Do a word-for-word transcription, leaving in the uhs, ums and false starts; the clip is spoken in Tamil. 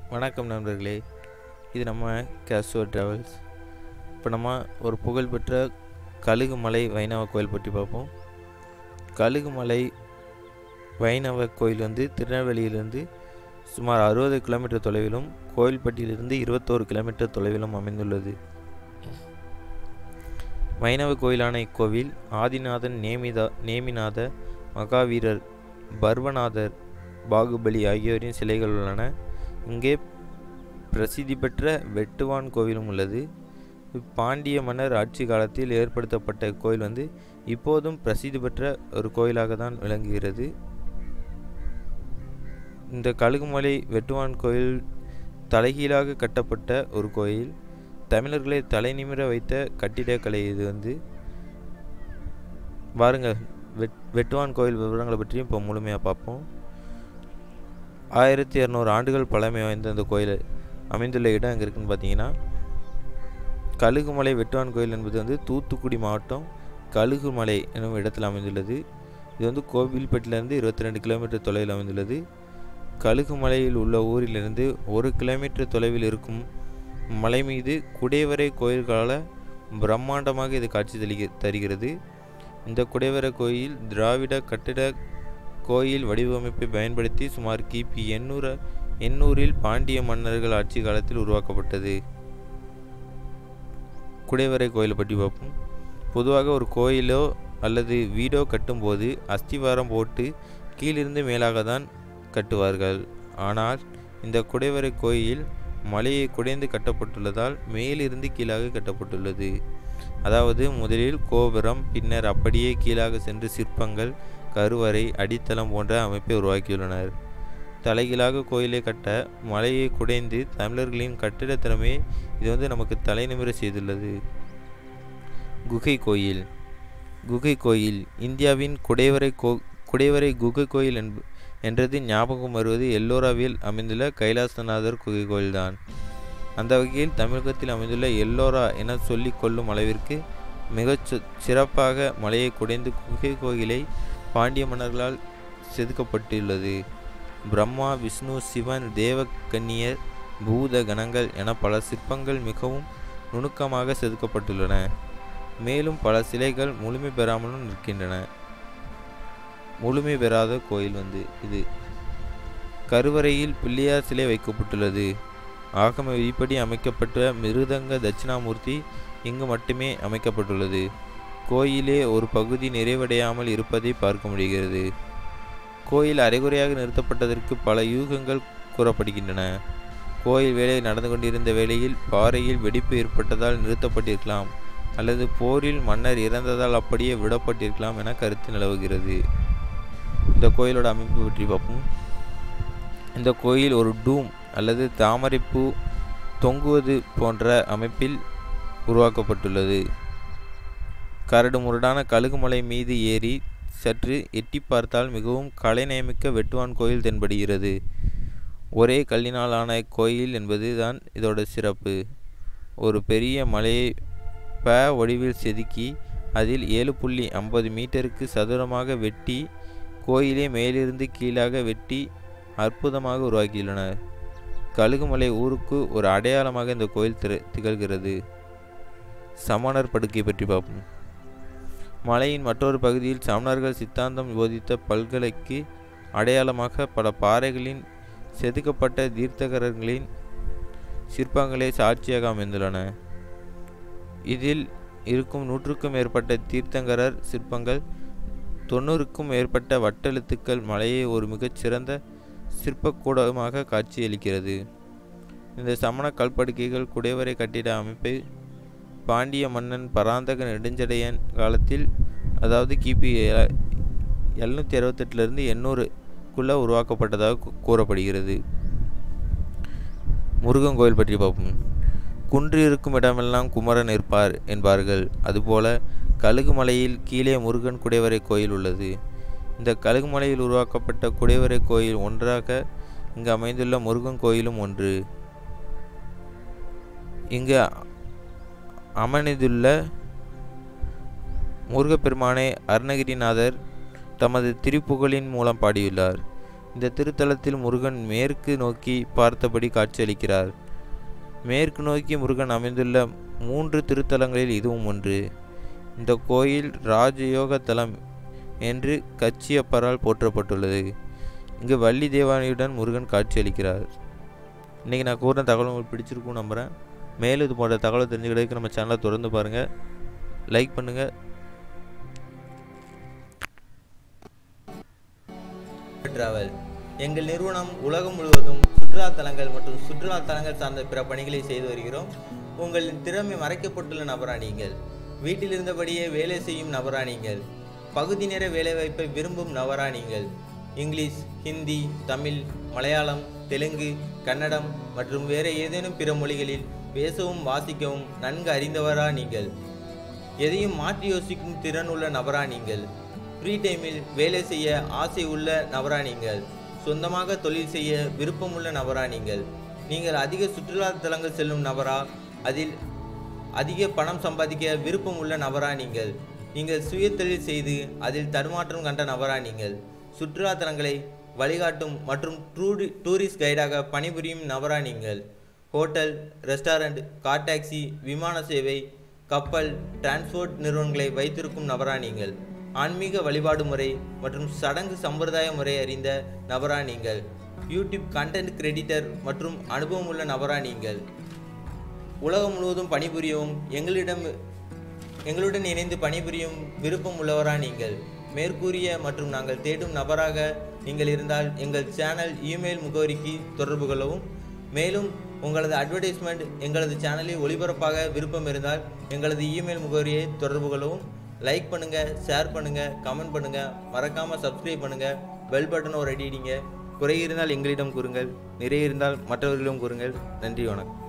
வணக்கம் நண்பர்களே, இது நம்ம கேஷுவல் ட்ராவல்ஸ். இப்போ நம்ம ஒரு புகழ்பெற்ற கழுகுமலை வைணவ கோயில் பற்றி பார்ப்போம். கழுகுமலை வைணவ கோயில் வந்து திருநெல்வேலியிலிருந்து சுமார் அறுபது கிலோமீட்டர் தொலைவிலும் கோயில்பட்டியிலிருந்து இருபத்தோரு கிலோமீட்டர் தொலைவிலும் அமைந்துள்ளது. வைணவ கோயிலான இக்கோவில் ஆதிநாதன், நேமிதா நேமிநாத, மகாவீரர், பர்வநாதர், பாகுபலி ஆகியோரின் சிலைகள் உள்ளன. இங்கே பிரசித்தி பெற்ற வெட்டுவான் கோவிலும் உள்ளது. பாண்டிய மன்னர் ஆட்சி காலத்தில் ஏற்படுத்தப்பட்ட கோயில் வந்து இப்போதும் பிரசித்தி பெற்ற ஒரு கோயிலாக தான் விளங்குகிறது. இந்த கழுகுமலை வெட்டுவான் கோயில் தலைகீழாக கட்டப்பட்ட ஒரு கோயில். தமிழர்களை தலை நிமிர வைத்த கட்டிடக்கலை இது வந்து. பாருங்கள், வெட் வெட்டுவான் கோயில் விவரங்களை பற்றியும் இப்போ முழுமையாக பார்ப்போம். ஆயிரத்தி இரநூறு ஆண்டுகள் பழமை வாய்ந்த அந்த கோயில் அமைந்துள்ள இடம் எங்கே இருக்குதுன்னு பார்த்தீங்கன்னா, கழுகுமலை வெட்டுவான் கோயில் என்பது வந்து தூத்துக்குடி மாவட்டம் கழுகுமலை எனும் இடத்தில் அமைந்துள்ளது. இது வந்து கோவில்பட்டியிலிருந்து இருபத்தி ரெண்டு கிலோமீட்டர் தொலைவில் அமைந்துள்ளது. கழுகுமலையில் உள்ள ஊரிலிருந்து ஒரு கிலோமீட்டர் தொலைவில் இருக்கும் மலை மீது குடைவரை கோயில்களால் பிரம்மாண்டமாக இது காட்சி தளி தருகிறது. இந்த குடைவரை கோயில் திராவிட கட்டிட கோயில் வடிவமைப்பை பயன்படுத்தி சுமார் கிபி எண்ணூறு எண்ணூறில் பாண்டிய மன்னர்கள் ஆட்சி காலத்தில் உருவாக்கப்பட்டது. குடைவரை கோயிலை பற்றி பார்ப்போம். பொதுவாக ஒரு கோயிலோ அல்லது வீடோ கட்டும்போது அஸ்திவாரம் போட்டு கீழிருந்து மேலாக தான் கட்டுவார்கள். ஆனால் இந்த குடைவரை கோயில் மலையை குடைந்து கட்டப்பட்டுள்ளதால் மேலிருந்து கீழாக கட்டப்பட்டுள்ளது. அதாவது முதலில் கோபுரம், பின்னர் அப்படியே கீழாக சென்று சிற்பங்கள், கருவறை, அடித்தளம் போன்ற அமைப்பை உருவாக்கியுள்ளனர். தலைகீழாக கோயிலை கட்ட மலையை குடைந்து தமிழர்களின் கட்டிட திறமையை இது வந்து நமக்கு தலை நிமிர செய்துள்ளது. குகை கோயில். குகை கோயில் இந்தியாவின் குடைவரை கோ குடைவரை குகை கோயில் என்ப என்றது ஞாபகம் வருவது எல்லோராவில் அமைந்துள்ள கைலாசநாதர் குகை கோயில்தான். அந்த வகையில் தமிழகத்தில் அமைந்துள்ள எல்லோரா என சொல்லிக் கொள்ளும் அளவிற்கு மிகச் சிறப்பாக மலையை குடைந்து குகை கோயிலை பாண்டிய மன்னர்களால் செதுக்கப்பட்டுள்ளது. பிரம்மா, விஷ்ணு, சிவன், தேவகன்னியர், பூத கணங்கள் என பல சிற்பங்கள் மிகவும் நுணுக்கமாக செதுக்கப்பட்டுள்ளன. மேலும் பல சிலைகள் முழுமை பெறாமலும் நிற்கின்றன. முழுமை பெறாத கோயில் வந்து இது. கருவறையில் பிள்ளையார் சிலை வைக்கப்பட்டுள்ளது. ஆகம விதிப்படி அமைக்கப்பட்ட மிருதங்க தட்சிணாமூர்த்தி இங்கு மட்டுமே அமைக்கப்பட்டுள்ளது. கோயிலே ஒரு பகுதி நிறைவடையாமல் இருப்பதை பார்க்க முடிகிறது. கோயில் அரைகுறையாக நிறுத்தப்பட்டதற்கு பல யூகங்கள் கூறப்படுகின்றன. கோயில் வேலை நடந்து கொண்டிருந்த வேளையில் பாறையில் வெடிப்பு ஏற்பட்டதால் நிறுத்தப்பட்டிருக்கலாம், அல்லது போரில் மன்னர் இறந்ததால் அப்படியே விடப்பட்டிருக்கலாம் என கருத்து நிலவுகிறது. இந்த கோயிலோட அமைப்பு பற்றி பார்ப்போம். இந்த கோயில் ஒரு டூம் அல்லது தாமரைப்பூ தொங்குவது போன்ற அமைப்பில் உருவாக்கப்பட்டுள்ளது. கரடு முரடான கழுகுமலை மீது ஏறி சற்று எட்டி பார்த்தால் மிகவும் கலைநயமிக்க வெட்டுவான் கோயில் தென்படுகிறது. ஒரே கல்லினாலான கோயில் என்பது தான் இதோட சிறப்பு. ஒரு பெரிய மலையை ப வடிவில் செதுக்கி அதில் ஏழு புள்ளி ஐம்பது மீட்டருக்கு சதுரமாக வெட்டி கோயிலை மேலிருந்து கீழாக வெட்டி அற்புதமாக உருவாக்கியுள்ளனர். கழுகுமலை ஊருக்கு ஒரு அடையாளமாக இந்த கோயில் திகழ்கிறது. சமணர் படுக்கை பற்றி பார்ப்போம். மலையின் மற்றொரு பகுதியில் சமணர்கள் சித்தாந்தம் போதித்த பல்கலைக்கு அடையாளமாக பல பாறைகளின் செதுக்கப்பட்ட தீர்த்தகரர்களின் சிற்பங்களே சாட்சியாக அமைந்துள்ளன. இதில் இருக்கும் நூற்றுக்கும் மேற்பட்ட தீர்த்தங்கரர் சிற்பங்கள், தொண்ணூறுக்கும் மேற்பட்ட வட்டெழுத்துக்கள் மலையை ஒரு மிகச்சிறந்த சிற்பக்கூடமாக காட்சியளிக்கிறது. இந்த சமண கல்படுக்கைகள் குடைவரை கட்டிட அமைப்பை பாண்டிய மன்னன் பராந்தக நெடுஞ்சடையன் காலத்தில், அதாவது கிபி எழுநூற்றி அறுபத்தெட்டுலேருந்து எண்ணூறுக்குள்ளே உருவாக்கப்பட்டதாக கூறப்படுகிறது. முருகன் கோயில் பற்றி பார்ப்போம். குன்று இருக்கும் இடமெல்லாம் குமரன் இருப்பார் என்பார்கள். அதுபோல கழுகுமலையில் கீழே முருகன் குடைவரை கோயில் உள்ளது. இந்த கழுகுமலையில் உருவாக்கப்பட்ட குடைவரை கோயில் ஒன்றாக இங்கு அமைந்துள்ள முருகன் கோயிலும் ஒன்று. இங்கு அமைந்துள்ள முருகப்பெருமானை அருணகிரிநாதர் தமது திருப்புகழின் மூலம் பாடியுள்ளார். இந்த திருத்தலத்தில் முருகன் மேற்கு நோக்கி பார்த்தபடி காட்சியளிக்கிறார். மேற்கு நோக்கி முருகன் அமைந்துள்ள மூன்று திருத்தலங்களில் இதுவும் ஒன்று. இந்த கோயில் ராஜயோக தலம் என்று கச்சியப்பரால் போற்றப்பட்டுள்ளது. இங்கு வள்ளி தேவானையுடன் முருகன் காட்சியளிக்கிறார். இன்றைக்கி நான் கூறின தகவல் உங்களுக்கு பிடிச்சிருக்கும்னு நம்புகிறேன். மேலும் இது போன்ற தகவல் தெரிஞ்சுக்கிறதுக்கு நம்ம சேனலை தொடர்ந்து பாருங்கள், லைக் பண்ணுங்கள். டிராவல் எங்கள் நிறுவனம் உலகம் முழுவதும் சுற்றுலா தலங்கள் மற்றும் சுற்றுலா தலங்கள் சார்ந்த பிற பணிகளை செய்து வருகிறோம். உங்களின் திறமை மறைக்கப்பட்டுள்ள நபரா நீங்கள்? வீட்டில் இருந்தபடியே வேலை செய்யும் நபரா நீங்கள்? பகுதி நேர வேலைவாய்ப்பை விரும்பும் நபரா நீங்கள்? இங்கிலீஷ், ஹிந்தி, தமிழ், மலையாளம், தெலுங்கு, கன்னடம் மற்றும் வேறு ஏதேனும் பிற மொழிகளில் பேசவும் வாசிக்கவும் நன்கு அறிந்தவரா நீங்கள்? எதையும் மாற்றி யோசிக்கும் திறன் உள்ள நபரா நீங்கள்? ஃப்ரீ டைமில் வேலை செய்ய ஆசை உள்ள நபரா நீங்கள்? சொந்தமாக தொழில் செய்ய விருப்பமுள்ள நபரா நீங்கள்? நீங்கள் அதிக சுற்றுலா தலங்கள் செல்லும் நபரா? அதில் அதிக பணம் சம்பாதிக்க விருப்பம் உள்ள நபரா நீங்கள்? நீங்கள் சுய தொழில் செய்து அதில் தடுமாற்றம் கண்ட நபரா நீங்கள்? சுற்றுலா தலங்களை வழிகாட்டும் மற்றும் டூரி டூரிஸ்ட் கைடாக பணிபுரியும் நபரா நீங்கள்? ஹோட்டல், ரெஸ்டாரண்ட், கார் டாக்ஸி, விமான சேவை, கப்பல், டிரான்ஸ்போர்ட் நிறுவனங்களை வைத்திருக்கும் நபரா நீங்கள்? ஆன்மீக வழிபாடு முறை மற்றும் சடங்கு சம்பிரதாய முறை அறிந்த நபரா நீங்கள்? யூடியூப் கண்டென்ட் கிரெடிட்டர் மற்றும் அனுபவம் உள்ள நபரா நீங்கள்? உலகம் முழுவதும் பணிபுரியவும் எங்களிடம் எங்களுடன் இணைந்து பணிபுரியும் விருப்பம் உள்ளவரா நீங்கள்? மேற்கூறிய மற்றும் நாங்கள் தேடும் நபராக நீங்கள் இருந்தால் எங்கள் சேனல் இமெயில் முகவரிக்கு தொடர்பு கொள்ளவும். மேலும் உங்களது அட்வர்டைஸ்மெண்ட் எங்களது சேனலில் ஒளிபரப்பாக விருப்பம் இருந்தால் எங்களது இமெயில் முகவரியை தொடர்பு கொள்ளவும். லைக் பண்ணுங்கள், ஷேர் பண்ணுங்கள், கமெண்ட் பண்ணுங்கள், மறக்காமல் சப்ஸ்கிரைப் பண்ணுங்கள், பெல் பட்டனை ஒரு அடி அடிங்க. குறை இருந்தால் எங்களிடம் கூறுங்கள், நிறைய இருந்தால் மற்றவர்களிடம் கூறுங்கள். நன்றி, வணக்கம்.